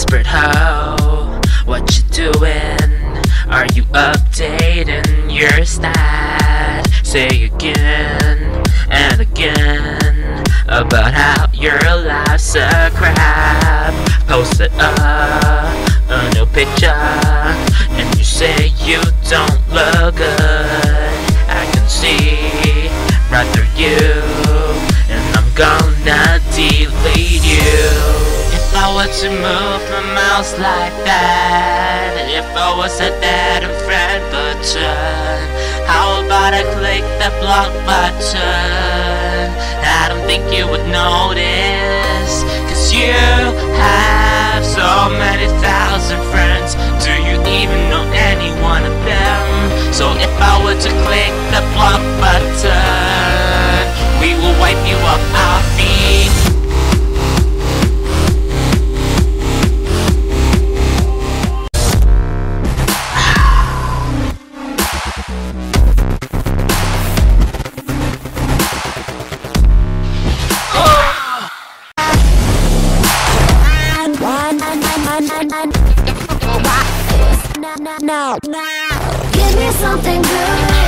desperate hoe, what you doing? Are you updating your stat? Say again and again about how your life's a crap. Posted a new picture and you say you don't look good. I can see right through you and I'm gonna delete you. If I were to move my mouse like that, if I was a dead unfriend button, how about I click the block button? I don't think you would notice, cause you have so many thousand friends. Do you even know any one of them? So if I were to click the block button, we will wipe you off our feet. No. Give me something good.